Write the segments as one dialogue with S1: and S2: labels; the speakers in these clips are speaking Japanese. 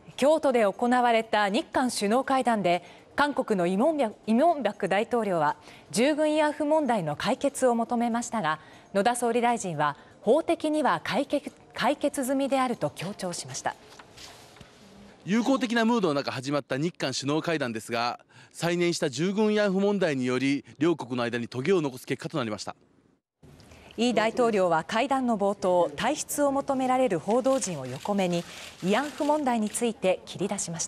S1: 京都で行われた日韓首脳会談で、韓国のイ・ミョンバク大統領は従軍慰安婦問題の解決を求めましたが、野田総理大臣は法的には解決済みであると強調しました。
S2: 友好的なムードの中始まった日韓首脳会談ですが、再燃した従軍慰安婦問題により両国の間にトゲを残す結果となりました。
S1: イ大統領は会談の冒頭、退出を求められる報道陣を横目に慰安婦問題について切り出しました。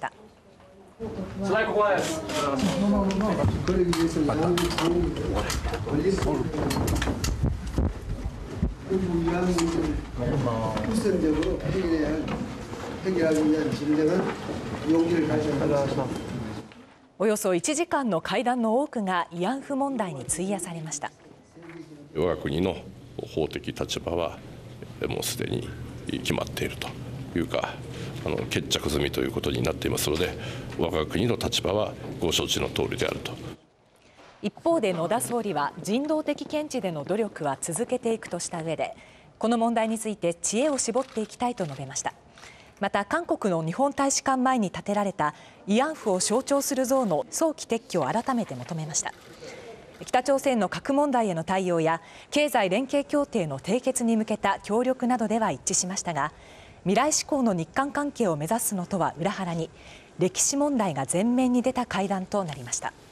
S1: およそ1時間の会談の多くが慰安婦問題に費やされました。
S3: 我が国の法的立場はもうすでに決まっているというか、決着済みということになっていますので、我が国の立場はご承知の通りであると。
S1: 一方で野田総理は人道的見地での努力は続けていくとした上で、この問題について知恵を絞っていきたいと述べました。また韓国の日本大使館前に建てられた慰安婦を象徴する像の早期撤去を改めて求めました。北朝鮮の核問題への対応や経済連携協定の締結に向けた協力などでは一致しましたが、未来志向の日韓関係を目指すのとは裏腹に歴史問題が前面に出た会談となりました。